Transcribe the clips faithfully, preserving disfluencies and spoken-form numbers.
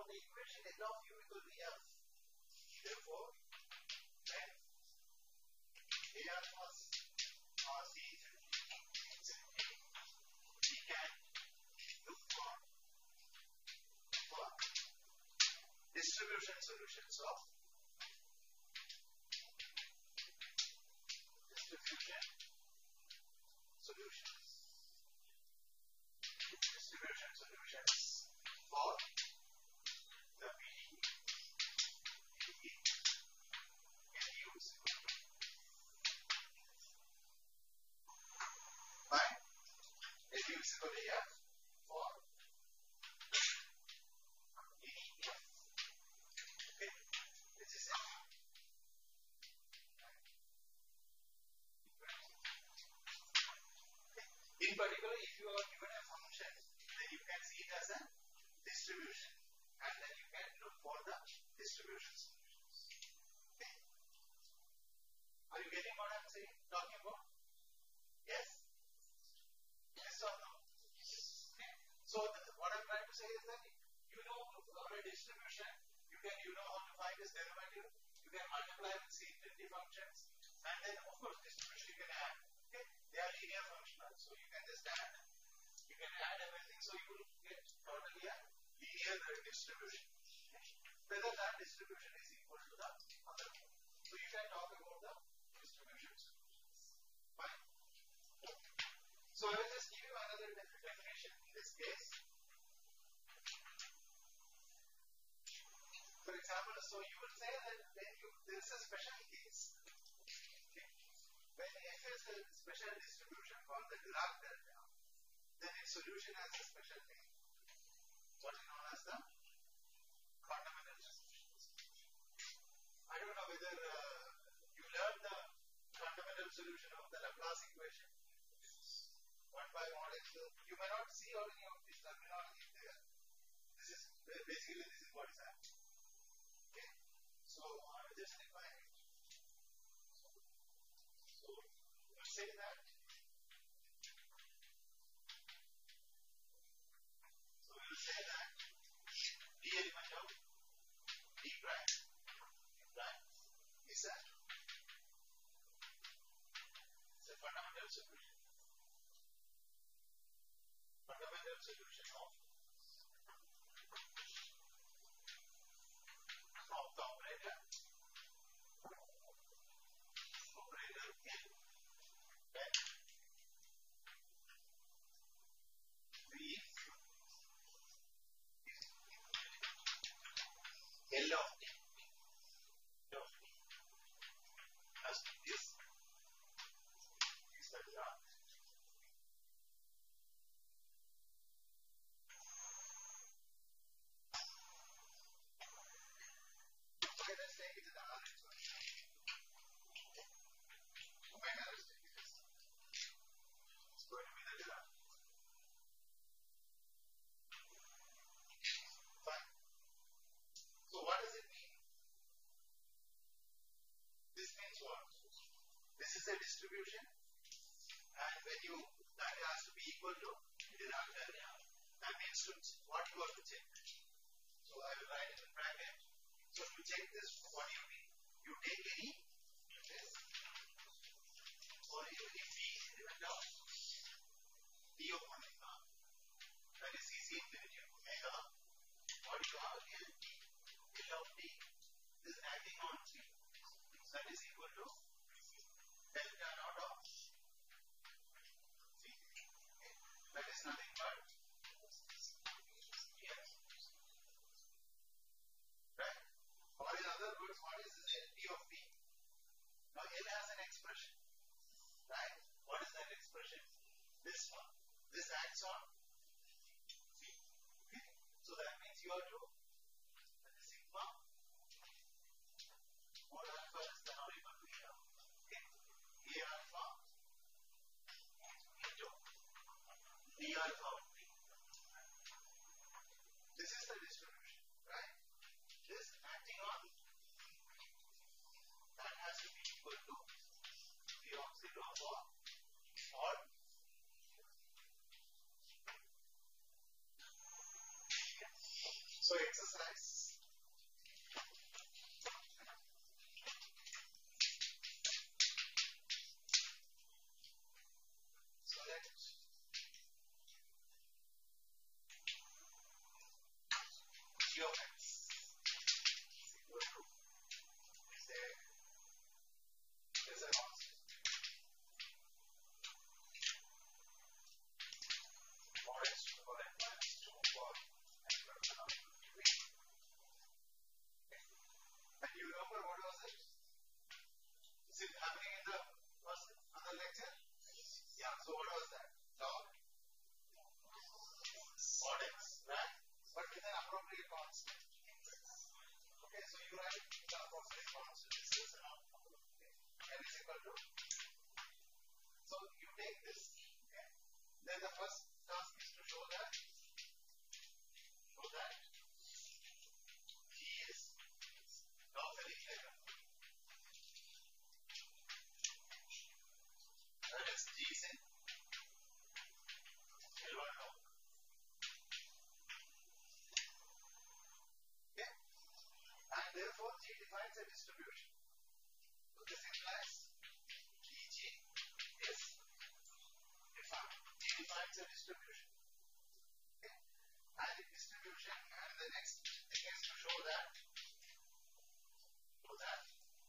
the equation L of u equal to F. Therefore, when A alpha or C is infinity, we can look for, for distribution solutions of distribution solutions. Distribution solutions for the P D E. P D E can use by L U is equal to F for P D E. Okay, this is it. In particular, if you are given a function, then you can see it as a distribution, and then you can look for the distribution solutions. Okay. Are you getting what I'm saying, talking about? Yes? Yes or no? Okay. So the, what I'm trying to say is that you know for a distribution, you can you know how to find its derivative, you can multiply with C infinity functions, and then of course distribution you can add. Okay. They are linear functions, so you can just add. You can add everything, so you will get totally a linear distribution. Whether that distribution is equal to the other one. So you can talk about the distribution solutions. Fine. So I will just give you another definition in this case. For example, so you will say that when you there is a special case. Okay. When F is a special distribution called the Dirac delta, then its solution has a special name. What is known as the fundamental solution. I don't know whether uh, you learned the fundamental solution of the Laplace equation. One by one x. You may not see all any of this terminology there. This is basically this is what is happening. Okay. So I will just define it. So we'll say that. So we'll say that d element of d prime, d prime is a, is a fundamental solution. Fundamental solution of, of the operator, operator L, when V is L of t, L of t plus this is the Dirac. Okay, let's take it to the other expression. Okay, now let's take it this. It's going to be the Dirac. Fine. So what does it mean? This means what? This is a distribution, and when you that has to be equal to Dirac delta. That means to, what you have to check. So I will write it in bracket. So to check this, what do you mean? You take any this, or you if V is element of d of omega, that is C C infinity of omega. What do you have here? L of t is acting on C. That is equal to delta naught of C. Okay. That is nothing but yes. Right? Or in other words, what is this d of t? So exercise. So let G of x is equal to, say, there's a constant. Mod x to the power n minus two for n plus one to three. And you remember what was it? Is it happening in the first other lecture? Yeah, so what was that? Log mod x, right? But with an appropriate constant. Okay, so you write the appropriate constant. This is an output. Okay. N is equal to. So you take this. Okay. Then the first task is to show that. Show that G is lawfully clear. That is G is in L one log. Okay. And therefore G defines a distribution. So this implies D G is defined. G defines a distribution. Okay. And a distribution, and the next thing is to show that show that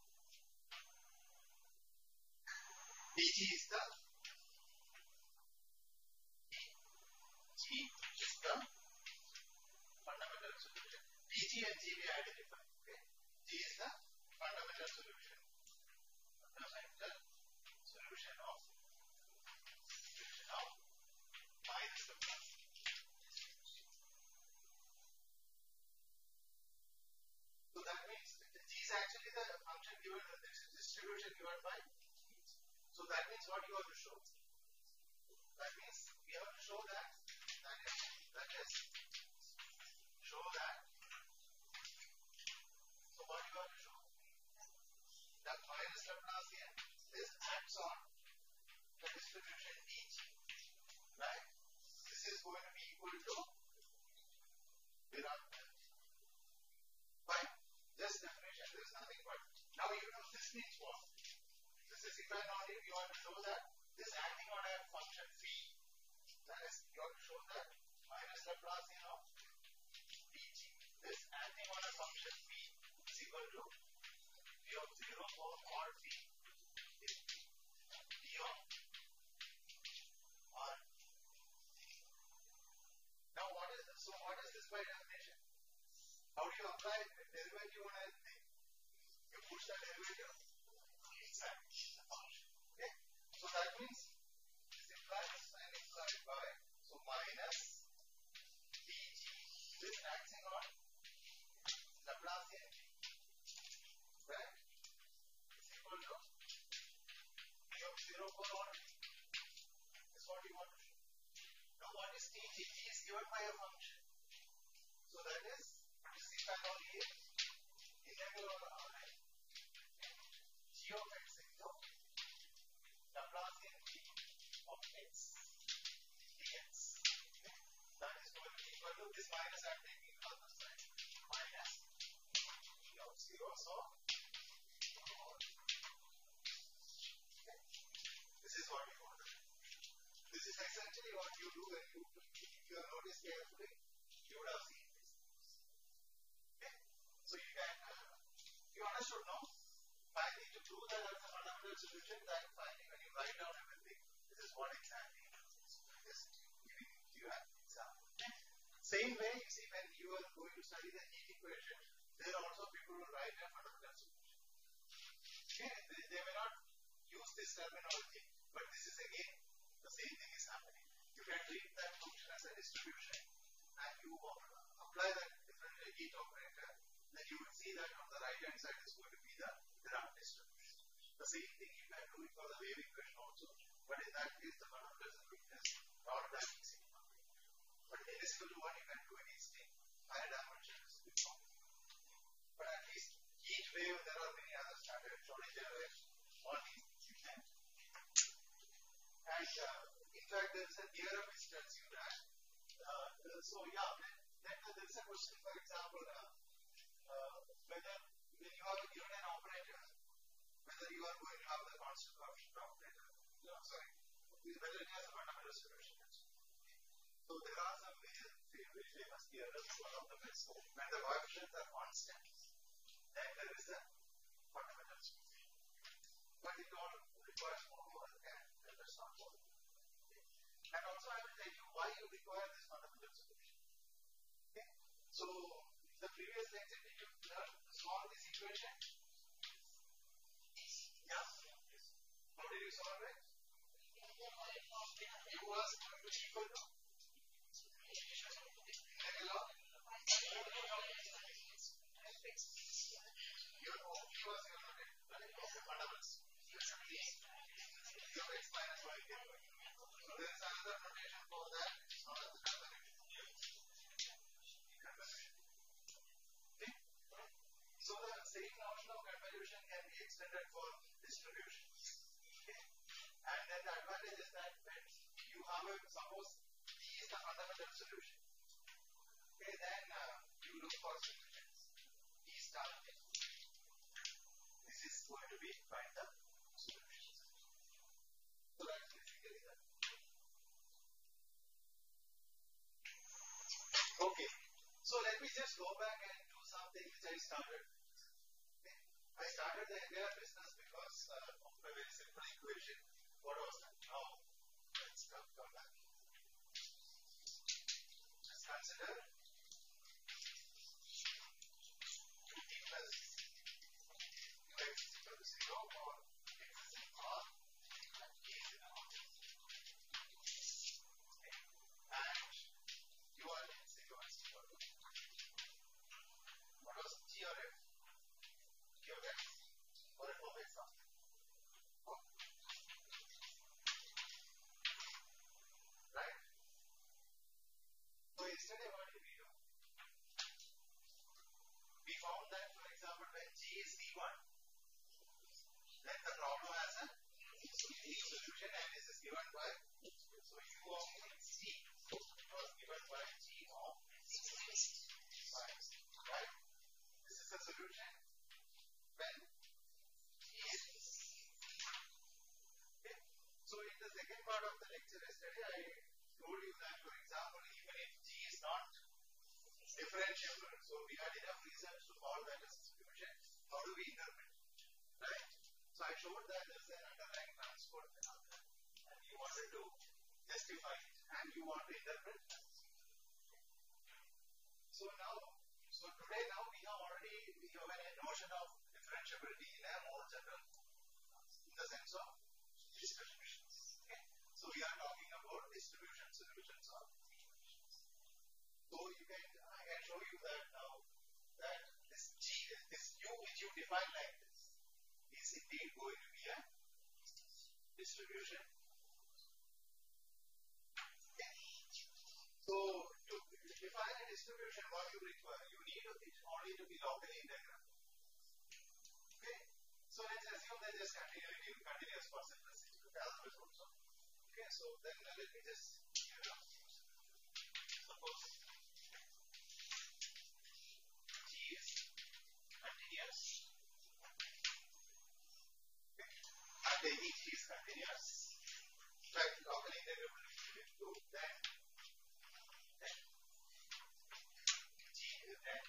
D G is the G is the fundamental solution. D G and G we identify. Okay. G is the fundamental solution. Fundamental solution of solution of minus the plus. So that means G is actually the function given, the distribution given by. So that means what you have to show. That means we have to show that that is that is show that. So what you have to show? That minus Laplacian is acts on the distribution D G. Right? This is going to be equal to Dirac. Fine. Just definition. There is nothing but. Now you know this means what? This is if and only if you want to show that this acting on a function phi. That is, you have to show that minus Laplacian of dg. This acting on a function phi is equal to p of zero for mod phi is d of r. Now what is this? So what is this by definition? How do you apply derivative on anything? You push the derivative inside the function. Okay? So that means this implies and implied by so minus dg, this acting on Laplacian g, right, is equal to p of zero for one. That's what we want to show. Now what is dg? G is given by a function. So that is this if and only if integral over R g of x into Laplacian g of x dx. Okay. That is going to be equal to this minus I'm taking on the side. Minus p of zero. So okay. This is what we want to do. This is essentially what you do when you, if you have noticed carefully, you would have seen this. Okay. So you can, uh, you understood now? Finally, to prove that that's a fundamental solution, that finally when you write down everything, this is what exactly it is. Just giving you an example. Okay. Same way, you see, when you are going to study the heat equation, there are also people who write a fundamental solution. Okay. They, they may not use this terminology, but this is again the same thing is happening. You can treat that function as a distribution and you apply that differential heat operator, then you will see that on the right hand side is going to be the Dirac distribution. The same thing you can do it for the wave equation also, but in that case the fundamental solution is not that easy. But in this equal to one you can do it easily. Higher dimension is a bit complicated. But at least heat wave, there are many other standards, Schrodinger wave, all these things you can. And uh, in fact there is a theorem which tells you that uh, so yeah, then, then there is a question, for example, uh, uh, whether when you have given an operator, whether you are going to have the constant coefficient operator, no, sorry, whether it has a fundamental solution. So there are some very, very famous theorems. One of them is when the coefficients are constant, then there is a fundamental solution. But it all requires more work and that's not possible. And also I will tell you why you require this fundamental solution. Okay? So the previous lecture did you learn to solve this equation? Yeah. How did you solve it? U was equal to integral of your O P was your fundamentals. U of x minus y. So there is another notation for that. It's not as a convolution. Okay? So the same notion of convolution can be extended for distribution. Okay? And then the advantage is that when you have a, suppose D is the fundamental solution. Okay, then uh, you look for solutions. D star. This is going to be find the solutions. So that's basically that. Okay, so let me just go back and do something which I started. Okay, I started the entire business because uh, of a very simple equation. What was that? Now, let's come, come back. Let's consider two t plus ux is equal to zero or x is in R and t is in R. Okay. And you are in zero is equal to what was g or f? G of x or f of x after. Right? So yesterday what did we do? We found that, for example, when G is V one, then the problem has a unique solution and this is given by, so U of C was given by G of five. Right? This is the solution when G is okay. So in the second part of the lecture yesterday, I told you that, for example, even if G is not differentiable, so we had enough reasons to call that as a solution, how do we interpret? Right? So I showed that there is an underlying transport phenomenon and you wanted to justify it and you want to interpret that. So now, so today now we have already we have a notion of differentiability in a more general, in the sense of distributions. Okay? So we are talking about distribution solutions of equations. So you can, I can show you that now that this G, this U which you define like this is indeed going to be a distribution. Okay. So to define a distribution, what you require, you need it only to be locally integral. Okay. So let's assume that this continuity continuous for simplicity. Also. Okay, so then uh, let me just you know, suppose G is continuous. Okay, I'm taking G is continuous. Right, locally integrable to then then G is then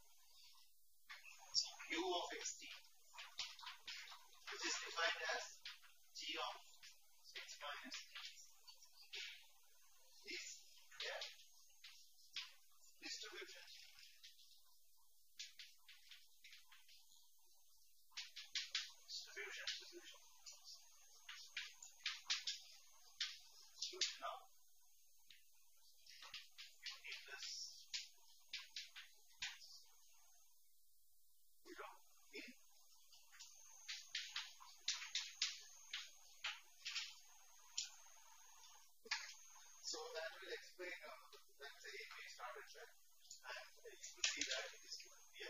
U of xt, which is defined as G of x minus is yeah distribution. Distribution, distribution. Now, you need this zero in so that will explain uh, let's say if we started there and uh, you will see that it is given here.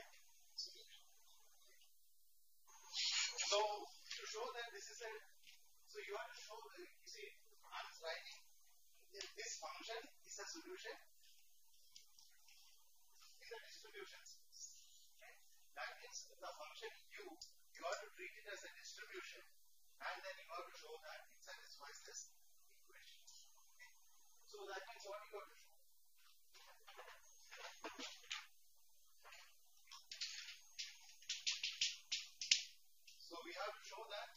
So to show that this is a so you have to show the you see I'm writing this function is a solution. So that means what you got to show? So we have to show that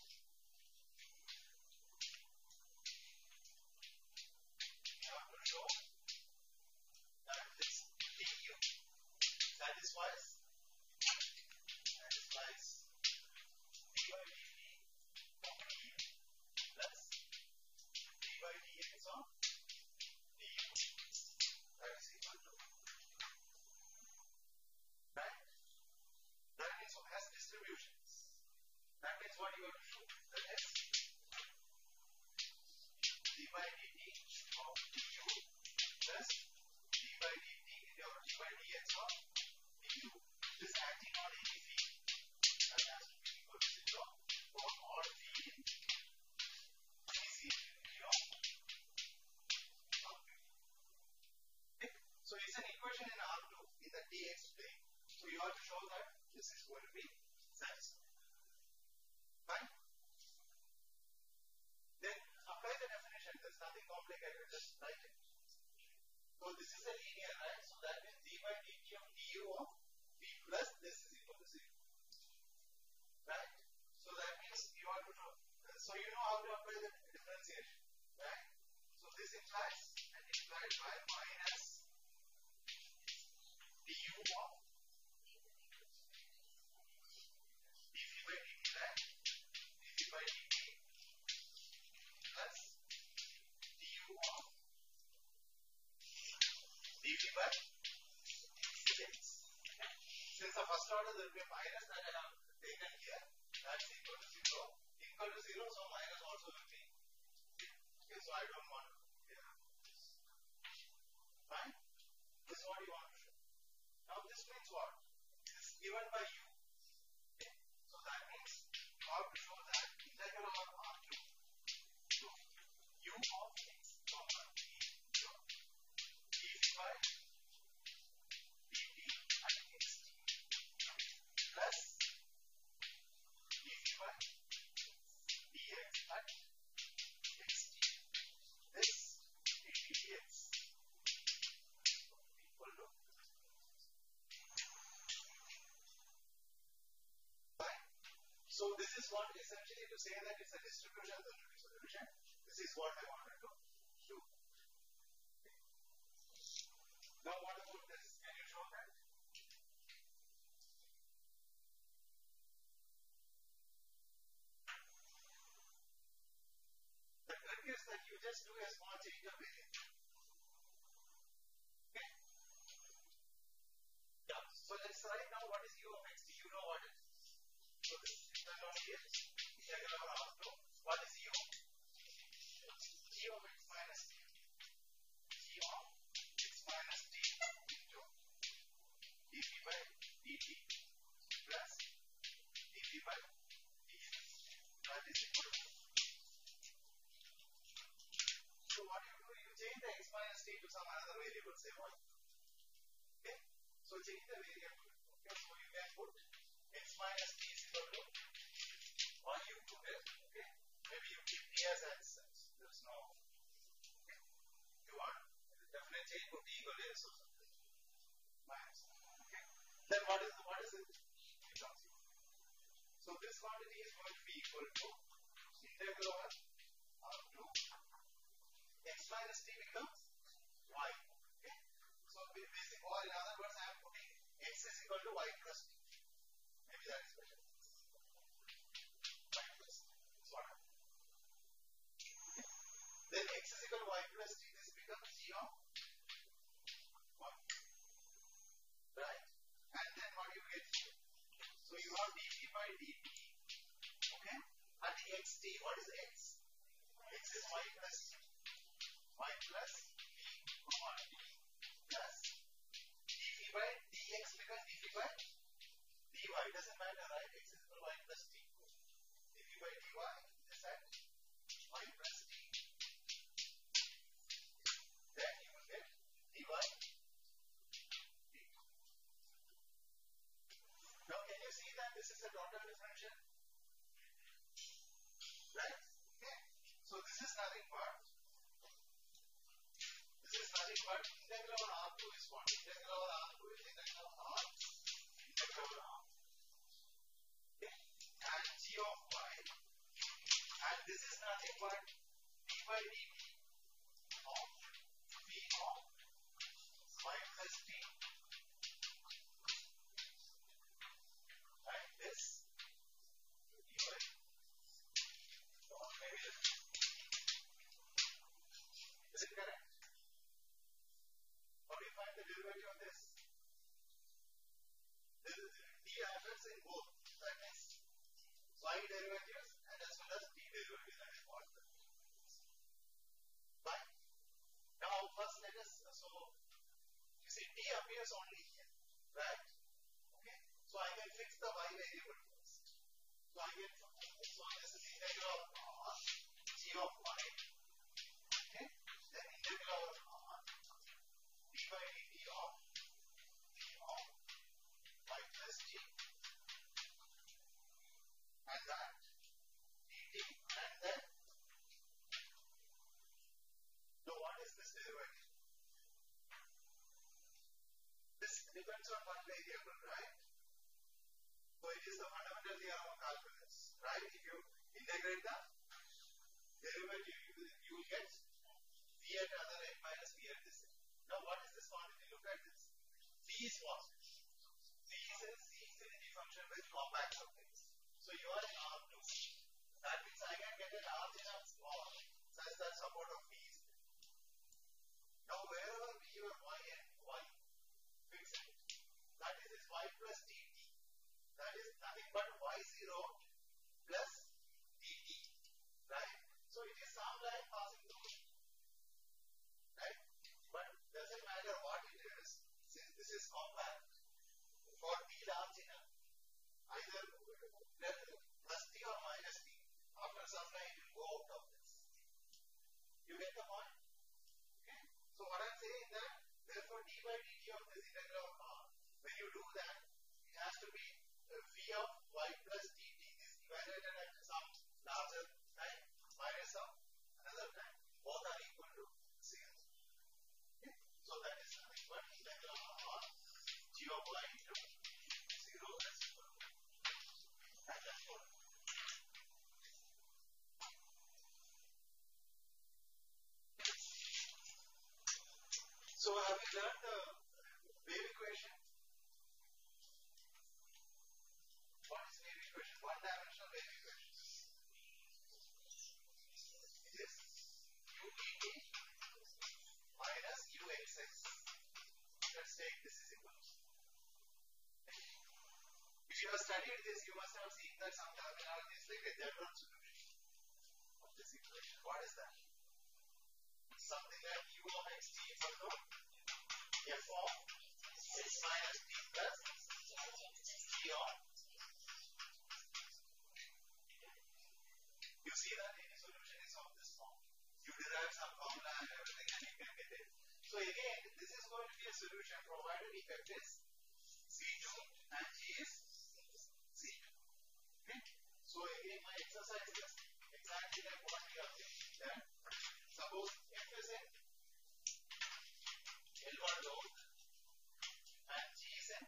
we have to show that this du satisfies satisfies d by dt of du plus d by dx of du. That is equal to, right? That means it has distributions. That means what you have to show? That is d by dt of du plus d by dt or d by dx of du. This acting on any field that has to be equal to zero for all field in C C infinity of R two. Okay. So it's an equation in R two in the dx plane. So you have to show that this is going to be satisfied. Fine? Then apply the definition. There's nothing complicated. Just write it. So this is a linear, right? So that means d by dt of du of v plus this is equal to zero. Right? So that means you have to know. So you know how to apply the differentiation. Right? So this implies and implied by minus du of dv by dt, right? dv by dt plus du of dv by dx. Since the first order there will be a minus that I have taken here, that's equal to zero. Equal to zero, so minus also will be zero. Okay, so I don't want to. Yeah. Fine? This is what you want to show. Now this means what? This is given by u. Okay? So that means you have to show that integral of R two to u of x comma d dv by dt at xt plus dv by dx at xt. This dt dx equal to fine. So this is what essentially to say that it's a distribution of the solution. This is what I wanted to do. Okay. Now what about this? Can you show that? The trick is that you just do a small change of variable. Okay? Yeah. So let's write now what is u of x. You know what it is. So this is integral of x. Integral of R two. What is u? G of x minus t. G of x minus t into dv by dt plus dv by dx. That is equal to. So what you do, you change the x minus t to some other variable, say y. Okay? So change the variable. Okay? So you can put x minus t is equal to, or you put it, okay? Maybe you keep t as x. There's no, okay? You want definitely change to t equal to s or something. Minus. Okay? Then what is what is it? It becomes equal. So this quantity is going to be equal to integral of R two. X minus t becomes y. Okay? So basically, or in other words, I am putting x is equal to y plus t. Maybe that is better. Y plus t. That's what I mean. Okay? Then x is equal to y plus t. This becomes g of one. Right? And then what you get here? So you have dv by dt. Okay? At the xt, what is x? X is y plus t. Y plus v comma t plus dv by dx becomes dv by dy. Doesn't matter, right? X is equal to y plus t. dv by dy is at y plus t. Then you will get dy dt. Now can you see that this is a total differential? Right? Okay. So this is nothing but functions in both, that means y derivatives and as well as t derivatives, that is what. Fine. Now first let us, so you see t appears only here, right? Okay. So I can fix the y variable first. So I can, so this is integral of r g of y. Okay. Then integral of r d by dt of g of y plus t. And that dt, and then so what is this derivative? This depends on one variable, right? So it is the fundamental theorem of calculus, right? If you integrate the derivative, you will, you will get v at other end minus v at this end. Now what is this quantity? Look at this. V is what? V is a C infinity function with compact surface. So you are in R two. That means I can get an R enough small such that support of V is there. Now wherever V or Y and Y, fix it. That is this Y plus dt. That is nothing but Y zero plus dt. Right? So it is some line passing through. Right? But doesn't matter what it is, since this is compact, for t large enough, either plus t or minus t, after some time it will go out of this. You get the point? Okay? So what I am saying is that, therefore d by dt of this integral of r, when you do that, it has to be uh, v of y plus dt is evaluated at some larger time minus some another time. Both are equal to zero. Okay? So that is nothing but integral of r g of y into zero as equal to. And that's what. So have you learned the wave equation? What is wave equation? One dimensional wave equation. It is u dt minus uxx. Let's take this is equal to. If you have studied this, you must have seen that some terminology is like a general solution of this equation. What is that? Something like u of x t equal to f of x minus t plus g of. You see that any solution is of this form. You derive some formula and everything and you can get it. So again, this is going to be a solution provided effect is C two and G is C two. Okay? So again, my exercise is exactly like what we are saying. Then suppose F is in L one load and G is in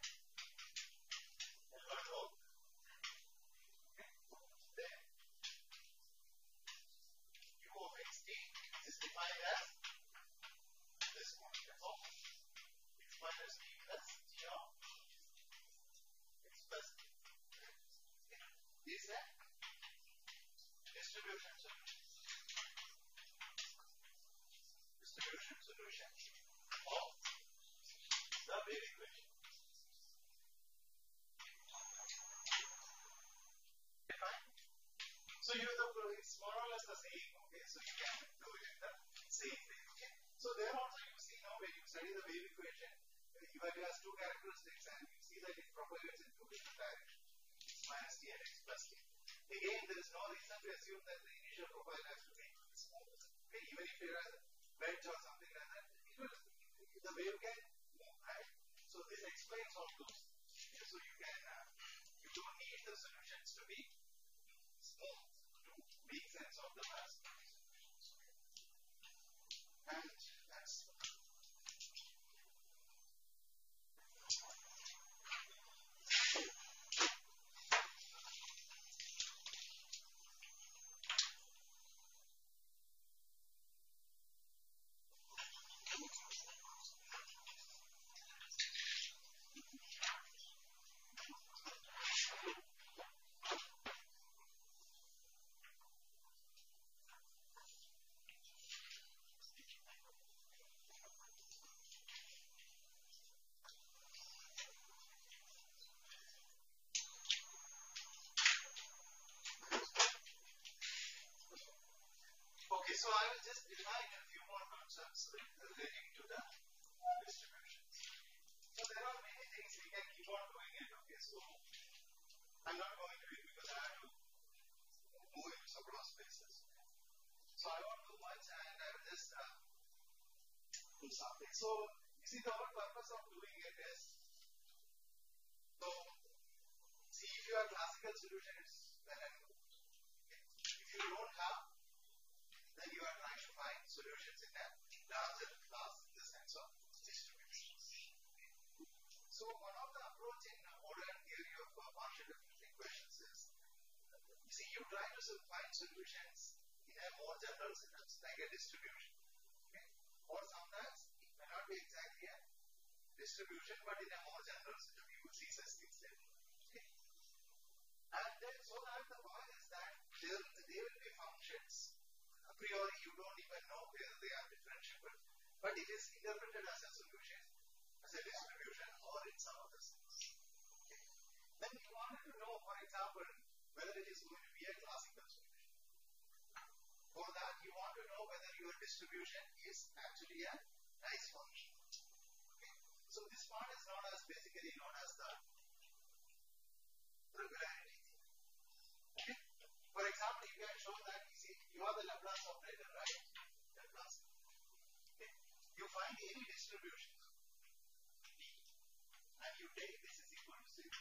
L one load. Okay? Then U of xt is defined as this one. That's all. X minus t plus g of x plus t. Okay? This is a distribution solution. Distribution solution of the wave equation. Okay, fine. So you the it's more or less the same. Okay, so you can do it in the same way. Okay. So there also you see now when you study the wave equation, it has two characteristics and you see that it propagates in two different directions, x minus t and x plus t. Again, there is no reason to assume that the initial profile has to be small. Okay, even if there is a wedge or something like that, it will, the wave can move, right? So this explains all those. Okay, so you can, uh, you don't need the solutions to be smooth to make sense of the mass. And that's So I will just define a few more concepts relating to the distributions. So there are many things we can keep on doing it. Okay, so I'm not going to do it because I have to move into several spaces. So I won't do much and I will just uh, do something. So you see the whole purpose of doing it is, so see if you have classical solutions, then and good. Okay. If you don't have, then you are trying to find solutions in a larger class in the sense of distributions. So one of the approach in modern theory of uh, partial differential equations is, you see, you try to find solutions in a more general sense, like a distribution. Okay? Or sometimes it may not be exactly a distribution, but in a more general sense, you will see such things there. Okay? And then, so that the point is that there, there will be functions. A priori, you don't even know whether they are differentiable, but it is interpreted as a solution, as a distribution, or in some other sense. Okay. Then you wanted to know, for example, whether it is going to be a classical solution. For that, you want to know whether your distribution is actually a nice function. Okay. So this part is known as, basically known as the regularity. Okay. For example, you can show that, you see, you are the Laplace operator, right? Laplace. Okay. You find any distribution, D, and you take this is equal to zero.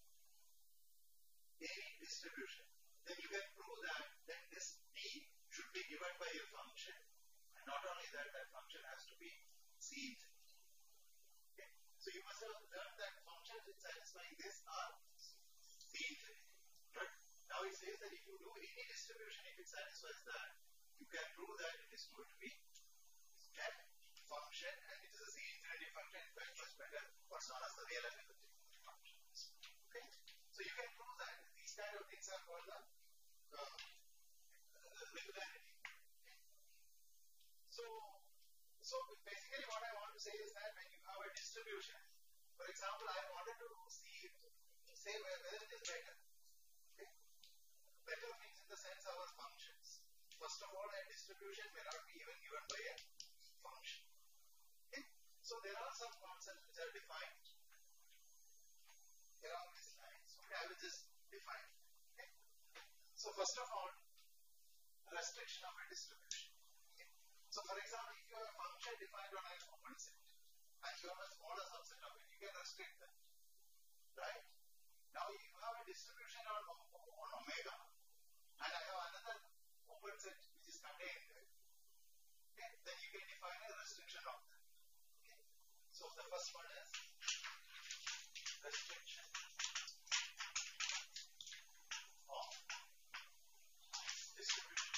Any distribution. Then you can prove that then this D should be given by a function. And not only that, that function has to be C infinity. Okay. So you must have learned that functions satisfying this are C infinity. Right? Now it says that if you do any distribution, if it satisfies that, you can prove that it is going to be a function and it is a C infinity function. In fact, much better what's known as the real and negative functions. Okay? So you can prove that these kind of things are called the uh, regularity. Okay? So, so basically what I want to say is that when you have a distribution, for example, I wanted to see, say whether it is better. Okay? Better means in the sense our functions. First of all, a distribution may not be even given by a function. Okay? So there are some concepts which are defined along these lines. Okay, I will just define. Okay? So first of all, restriction of a distribution. Okay? So for example, if you have a function defined on an open set and you have a smaller subset of it, you can restrict that. Right? Now if you have a distribution on, on omega and I have another open set which is contained there, okay, then you can define a restriction of that. Okay. So the first one is restriction of distribution.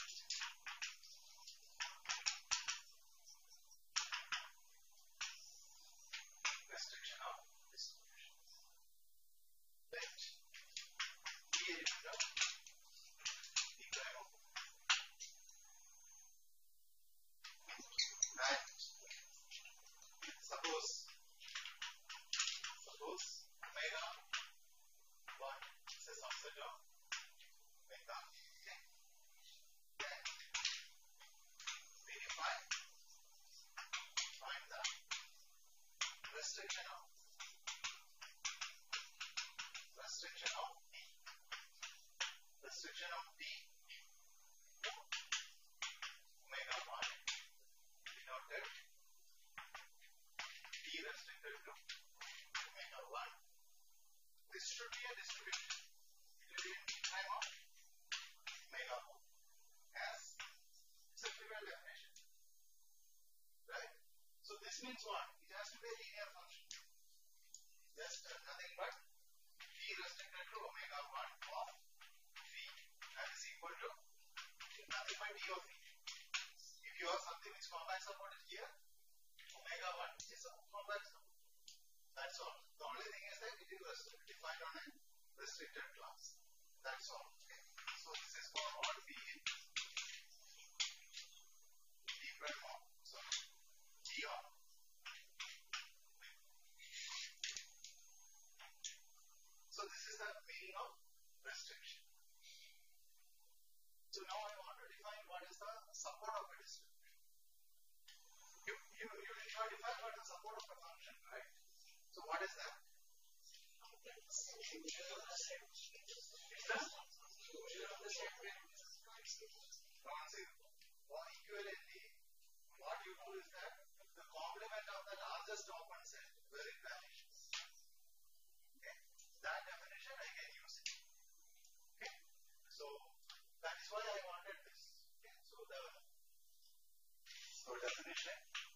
Restriction of distribution. Let be a element of D prime of and suppose suppose omega one is a subset of omega. Okay. Then we define find the restriction of restriction of D. Restriction of D to omega one denoted D restricted to omega one. This should be a distribution. It will be in D prime of omega one. As it's a trivial definition. Right? So this means what? It has to be a linear function. Just uh, nothing but D restricted to omega one of V. That is equal to nothing but D of V. If you have something which compact supported here, omega one is a compact support. That's all. The only thing is that it is defined on a restricted class. That's all. Okay. So this is for all V in D prime of, sorry, G of. So this is the meaning of restriction. So now I want to define what is the support of a It's the non-zero. Or equivalently, what you do is that the complement of the largest open set where it vanishes. Okay, that definition I can use it. Okay, so that is why I wanted this. Okay, so the so definition,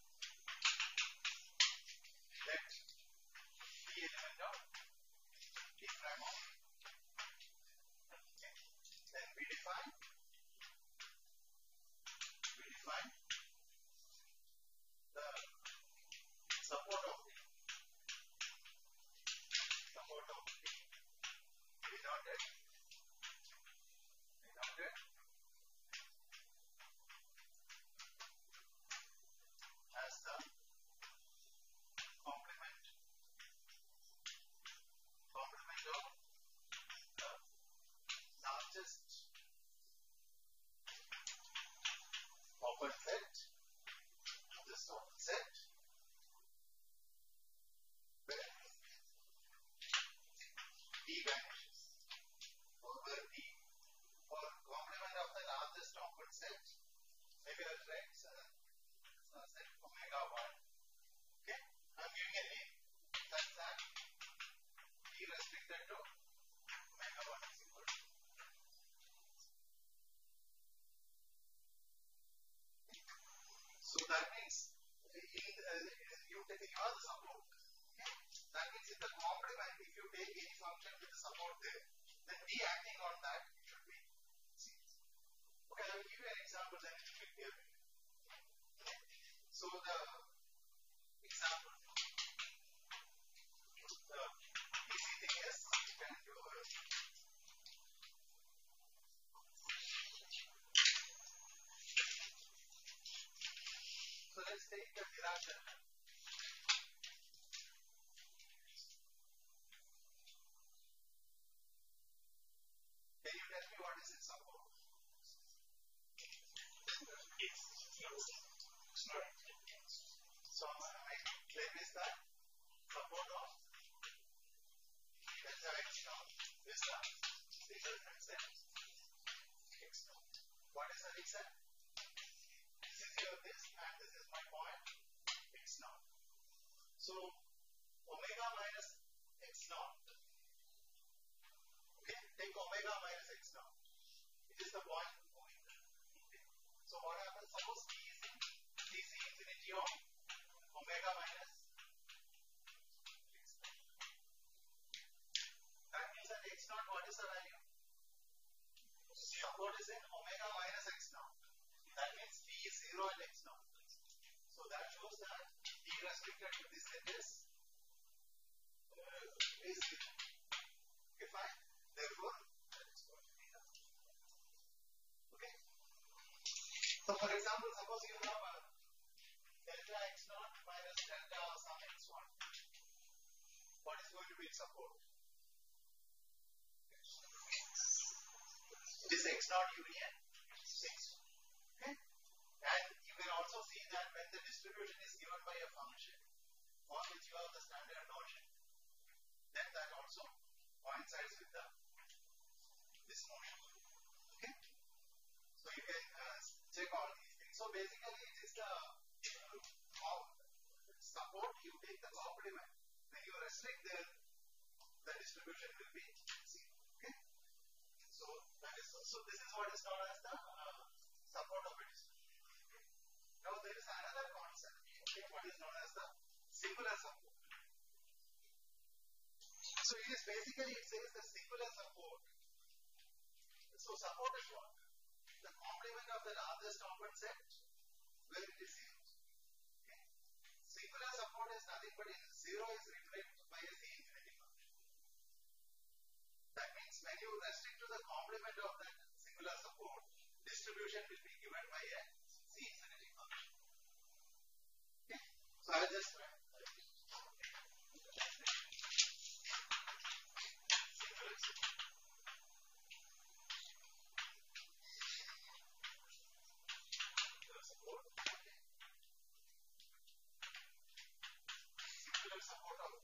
let the element of T prime of, okay, then we define we define the support of T, support of T denoted denoted as the complement complement of the largest open set, this open set where T vanishes, or where T, or complement of the largest open set, maybe I'll write uh, set omega one. Okay, I'm giving a name such that T restricted to omega one is equal to. So that means in uh, you take you are the support. Okay, that means in the complement, if you take any function with the support there, then T acting on that should be C. Okay, I will give you an example, then it will be clear. Okay, so the example, the easy thing is you can do uh, so let's take the Dirac delta. Can you tell me what is its support? Yes. So my claim is that support of delta x naught is the resultant set x naught. What is the reason? This is your this and this is my point x naught. So omega minus x naught. Okay, take omega minus x naught. It is the point moving there. Okay. So what happens? Suppose t is in t is infinity of omega minus x naught. That means that x naught, what is the value? Support is in omega minus x naught. That means t is zero and x naught. So that shows that t restricted to this set is uh, is zero. Okay, fine. Therefore, that is going to be the. Okay. So for example, suppose you have a delta x naught minus delta some x one. What is going to be its support? It is x naught union six. Okay. And you can also see that when the distribution is given by a function for which you have the standard notion, then that also coincides with the this notion. Okay. So you can uh, check all these things. So basically it is the uh, support, you take the complement. When you restrict there, the distribution will be zero. Okay. So that is so this is what is known as the uh, support of a distribution. Okay. Now there is another concept, okay, what is known as the singular support. So it is basically, it says the singular support. So support is what? The complement of the largest open set where it is zero. Okay. Singular support is nothing but in zero is replaced by a z infinity function. That means when you restrict to the complement of that singular support, distribution will be given by a z infinity function. Okay. So I will just try. Singular support. Support. Okay. Singular support of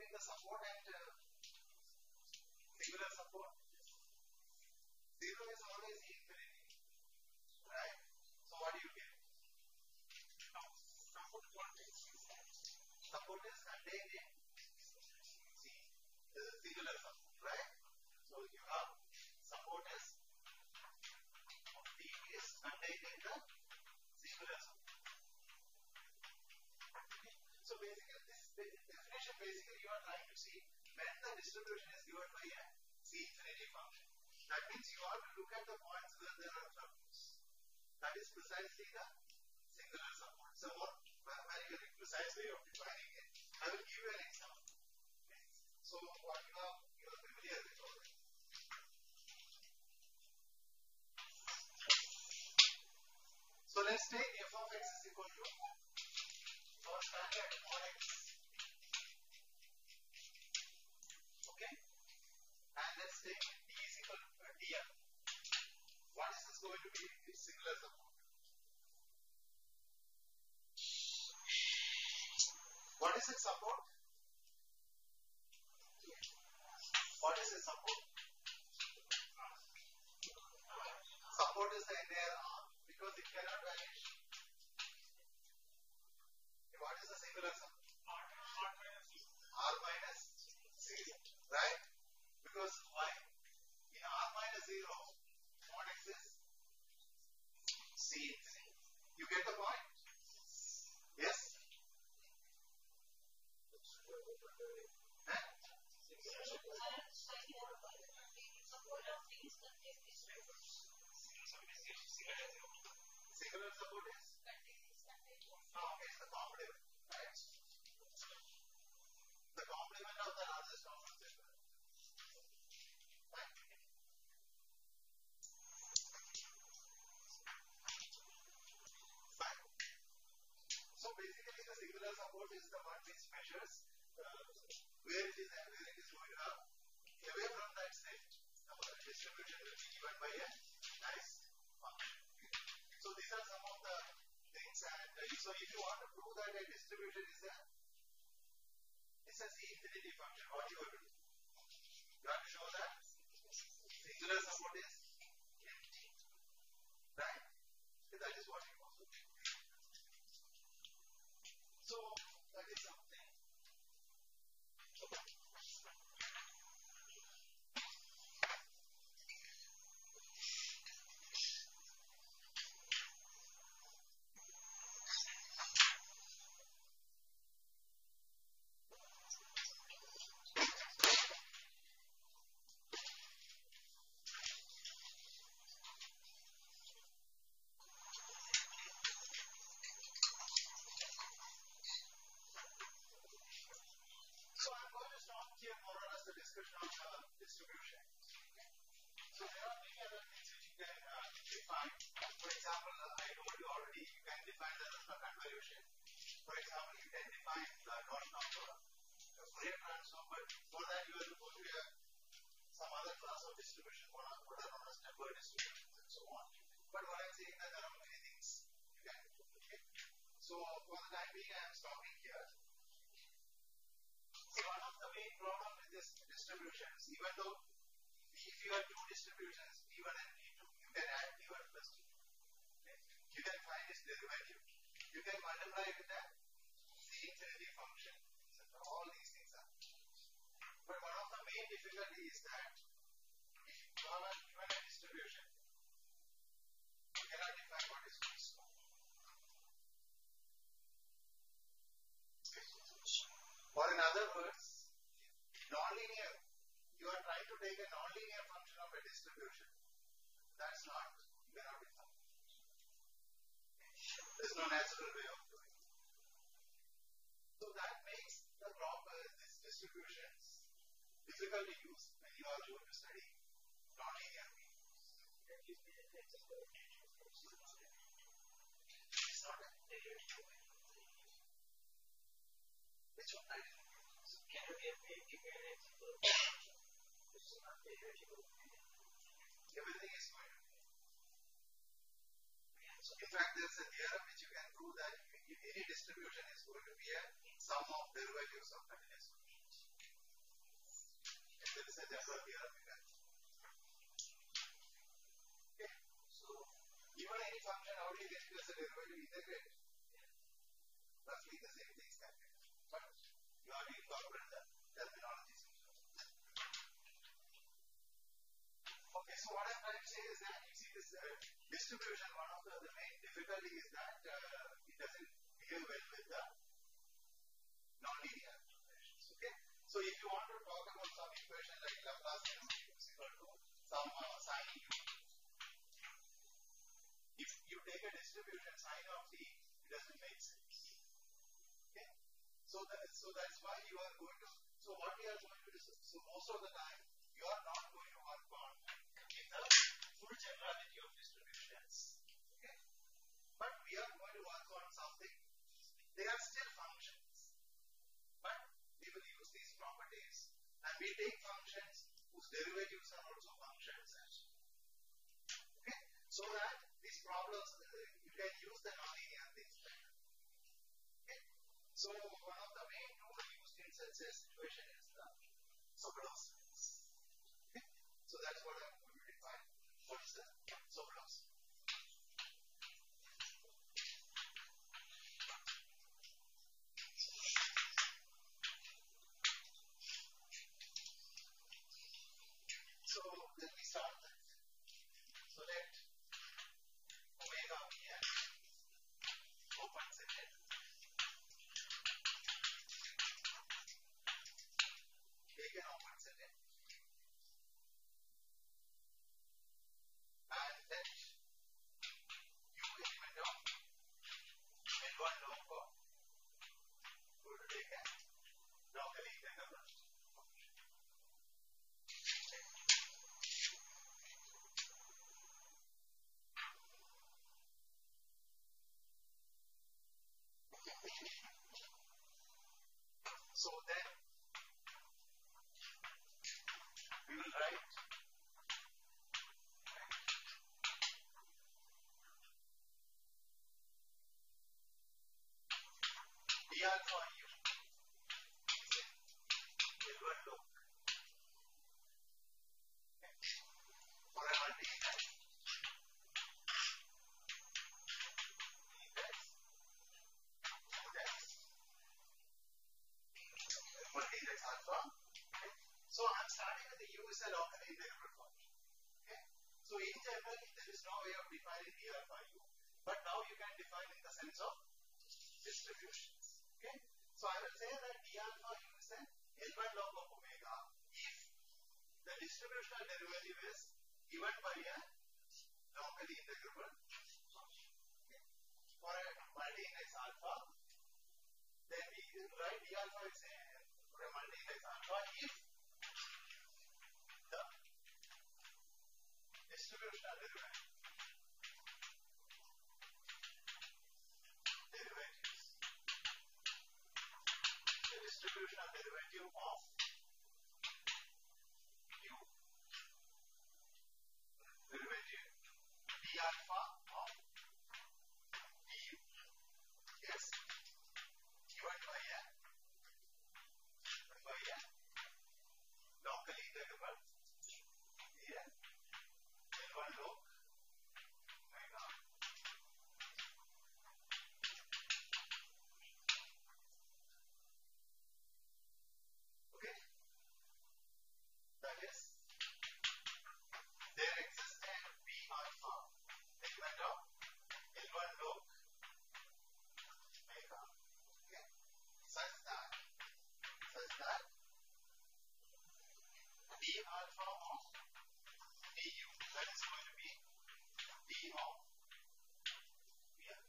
the support and uh, singular support? Zero is always infinity, right? So what do you get? Support is contained in C. This is singular support, right? So you have support is of D is contained in the singular support. Okay. So basically, this definition basically you are trying to see when the distribution is given by a C infinity function. That means you have to look at the points where there are supports. That is precisely the singular support. So what very very precise way of defining it. I will give you an example. Okay. So what you are you are familiar with already. So let's take f of x is equal to our standard mod x. Okay. And let's take d is equal to uh, dr. What is this going to be? It's singular support. What is its support? What is its support? Support is the entire arm because it cannot vanish. Okay, what is the singular support? R minus zero, right? Because why? In R minus zero, mod x is C infinity. You get the point? Yes? Singular support is? No, it's the complement, right? The complement of the largest common factor. Right? Fine. So basically the singular support is the one which measures uh, where it is and where it is going up. Away from that state, our distribution will be given by a nice function. So these are some of the things, and uh, so if you want to prove that a distribution is a it's a C infinity function, what you have to do? You have to show that singular support is empty, right? So that is what you want to do. So that is something. Okay. Here more or less the discussion on the distribution. Okay. So there are many other things which you can uh, define. For example, uh, I told you already, you can define the result convolution. For example, you can define the notion of uh, the Fourier transform, but for that you have to go to uh, some other class of distribution, what are, what are known as number distributions and so on. But what I'm saying that there are many things you can do. Okay. So for the time being, I am stopping here. So one of the main problem with this distributions, even though if you have two distributions, P one and P two, you can add P one plus P two. Okay? You can find its derivative. You can multiply with a C infinity function. So all these things are. But one of the main difficulty is that if you have a given a distribution, you cannot define what is first. Or in other words, nonlinear, you are trying to take a nonlinear function of a distribution. That's not, you cannot define. There is no natural way of doing it. So that makes the proper, these distributions difficult to use when you are going to study nonlinear means. It's not a Which one I didn't use? Can you give me, give me an example? This is not theoretical. Everything is going to be. In fact, there is a theorem which you can prove that if any distribution is going to be a sum of derivatives of continuous functions. there is a general theorem you can. Okay, so given any function, how do you get it as a derivative? Integrate. Roughly the same things can be, but you have to incorporate the terminologies. Okay, so what I'm trying to say is that you see this uh, distribution, one of the, the main difficulty is that uh, it doesn't behave well with the nonlinear operations. Okay, so if you want to talk about some equation like Laplacian is equal to some uh, sin u, if you take a distribution sin of t, it doesn't make sense. Okay, so that so that's why you are going to. So what we are going to do? So most of the time you are not going to work on in the full generality of distributions. Okay, but we are going to work on something. They are still functions, but we will use these properties, and we take functions whose derivatives are also functions. Okay, so that these problems uh, you can use the nonlinear things better. Okay, so one of the main tools used in such a situation is the Sokolov series. Okay, so that's what I'm going to define. What is the Sokolov series? So let me start that. So let omega be an open set. Take an open set. And let u element of L one log of go to take a locally integrable. So then we will write d alpha u is a L one log. Okay. For a multi-index, index, index, multi-index alpha. Okay. So I'm starting with the u is a locally integrable function. Okay. So in general, there is no way of defining d alpha u, but now you can define in the sense of distributions. Okay. So I will say that d alpha u is an L one log of omega if the distributional derivative is given by a locally integrable function. Okay. For a multi-index alpha, then we write d alpha is a for a multi-index alpha if the distributional derivative derivatives the distributional derivative of u derivative d alpha of du is given by a by a locally integrable here L one log omega. Okay, that is there exists a b alpha element of L one log omega. Okay, such that such that d alpha of du, that is going to be d of here.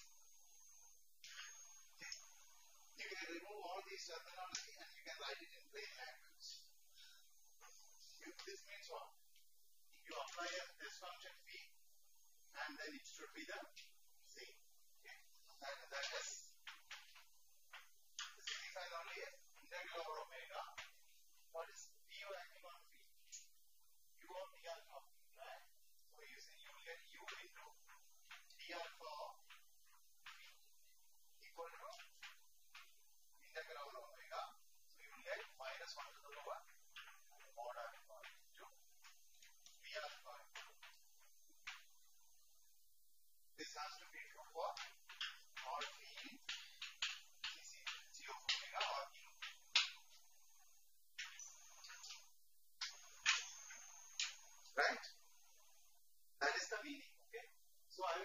Okay. You can remove all these terminology and you can write it in plain language. You, this means what? You apply a this function p and then it should be the same. Okay. And that is the signifies only a integral over omega. What is du acting on p? U of d alpha, right? So you see you will get u into d alpha of p equal to integral over omega. So you will get minus one to the power one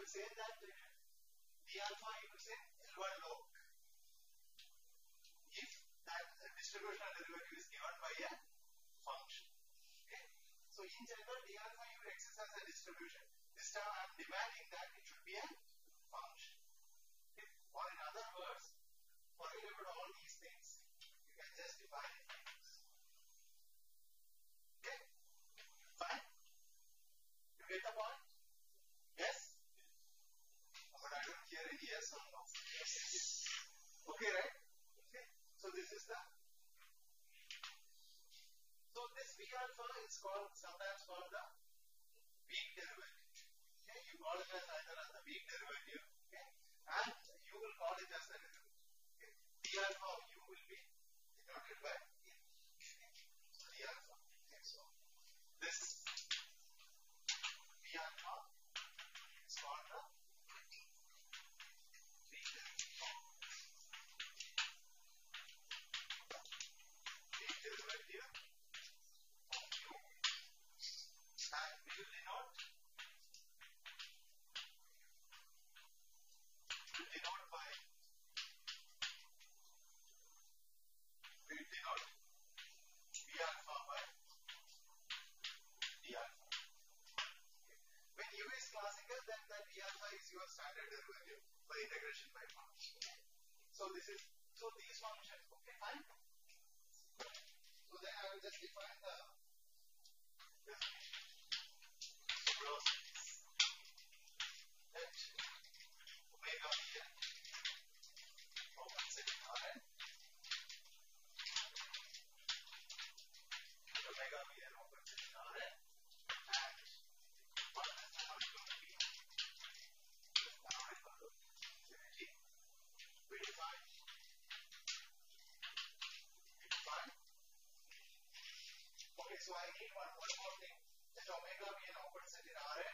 will say that uh, d alpha you will say L one log if that uh, distributional derivative is given by a function. Okay. So in general, d alpha you will exercise a distribution. This time I am demanding that it should be a function. Okay. Or in other words, forget about all these things. You can just define it like this. Okay. Fine. You get the point? Yes? But I don't hear any yes or no. Yes. Okay, right? Okay. So this is the. So this V alpha is called sometimes called the weak derivative. Okay. You call it as either as the weak derivative. Okay. And you will call it as the derivative. Okay. D alpha of u will be denoted by E. Okay. So D alpha. Okay. So this V alpha is called the weak derivative. Weak derivative of u, and we will denote will denote by we will denote V alpha by D alpha. Okay. When u is classical, then that V alpha is your standard derivative for integration by parts. Okay. So this is so these functions. Okay, fine. So then I will just define the definition. So close let omega be a open set in Rn. Omega be an open set in Rn. And what is the now equal to B? Now equal to infinity. We define. We define. Okay, so I need one, one more thing. Let omega be an open set in Rn.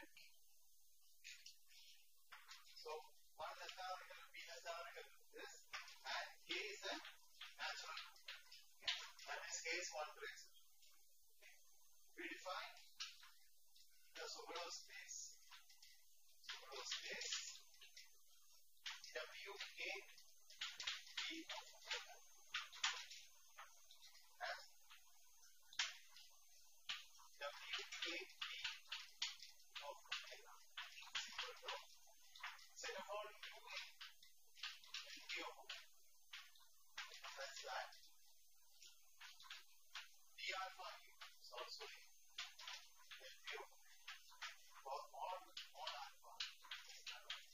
So one less than or equal to B less than or equal to this, and K is a natural number. Okay. That is K is one to x. Okay. We define the Sobolev space. Sobolev space W K B of omega as W K B of omega is equal to set of all u in P of omega. That's that. D alpha u is also in L P of omega for all all alpha is that right.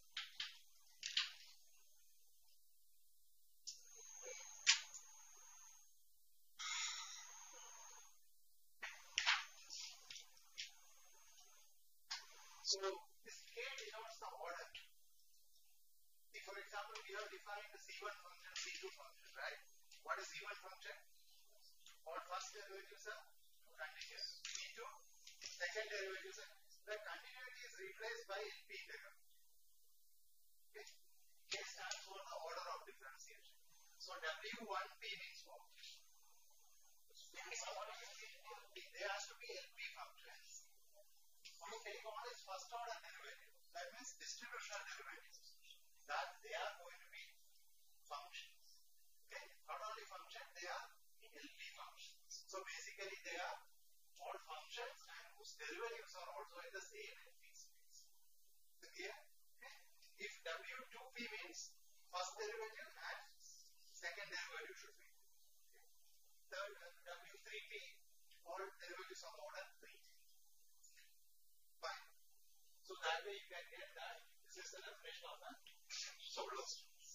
So this K denotes the order. If, for example, we have defined the C one function, C two function, right? What is C one function? Or first derivatives are continuous. C two, second derivatives are. The continuity is replaced by L P integral. Okay? K stands for the order of differentiation. So W one P means what? There has to be L P functions. You take on its first order derivative. That means distributional derivatives. That they are going to be functions. Okay? Not only functions, they are L P functions. So basically they are all functions and whose derivatives are also in the same L P space. Clear? Okay? If W two P means first derivative and second derivative should be. Okay? Third W three P all derivatives of order three. Fine. So that way you can get that. This is the definition of the Sobolev space.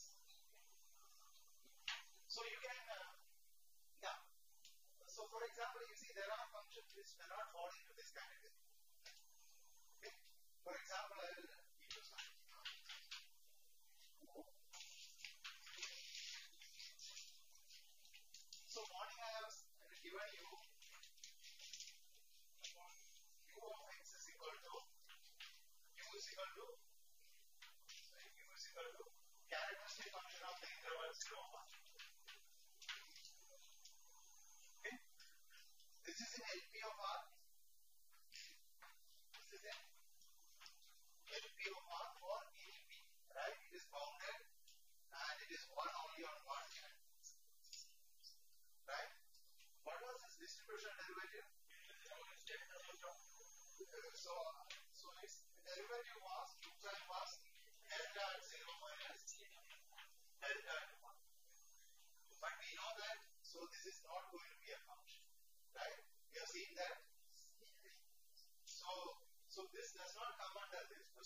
So you can, uh, yeah. So for example, you see there are functions which may not fall into this category. Okay. For example, I will give you some. So morning I have given you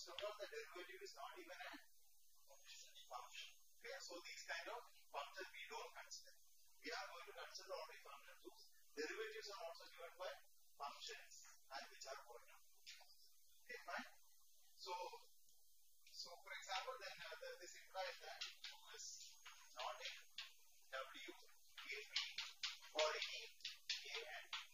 first of all, the derivative is not even a function. Okay, so these kind of functions we don't consider. We are going to consider only functions. So derivatives are also given by functions and which are polynomials. Okay, fine. So, so for example, then uh, the, this implies that U is not a W, A, B, or any A and B.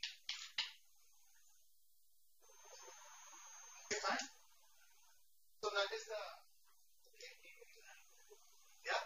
Okay, fine. So that is the yeah.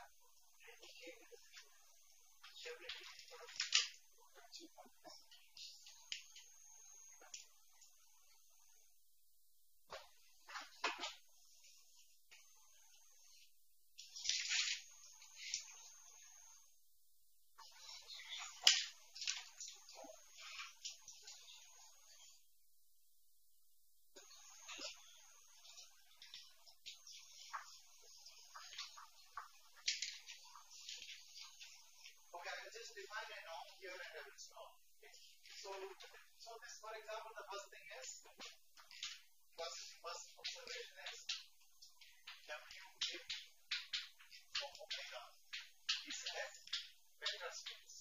Okay, I will just define a norm here and I will stop. Okay. So, so this, for example, the first thing is, first, first observation is W if for omega is a vector space.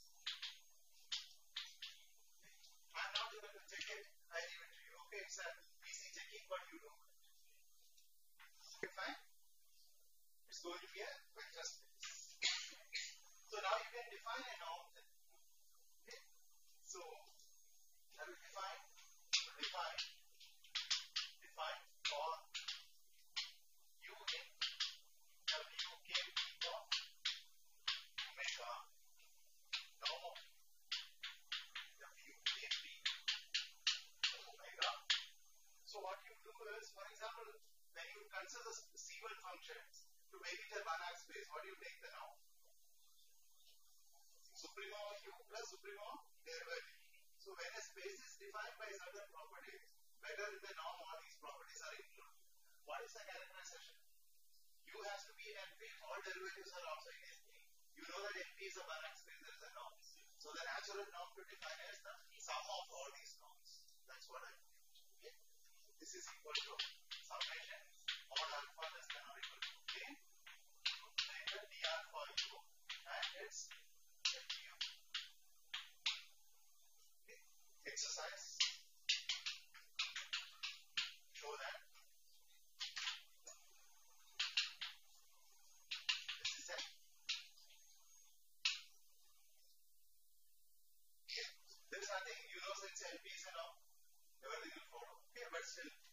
I'm not able to check it, I leave it to you. Okay, it's a easy checking, but you do. Okay, fine. It's going to be a vector space. So now you can define a norm. Okay. So I will define, define, define for U in W K P of omega norm W K P of omega. So what you do is, for example, when you consider C one functions to make it a Banach space, what do you take the norm? Supremo U plus supremo derivative. So when a space is defined by certain properties, whether the norm all these properties are included. What is the characterization? U has to be in N P, all derivatives are also in N P. You know that N P is a Banach space, there is a norm. So the natural norm to define is the sum of all these norms. That's what I mean. Okay? This is equal to summation all alpha less than or equal to K. Later dr for U and it's okay. Exercise. Show that this is a okay. There is nothing, you know, since N P is a norm, everything will follow. Okay, but still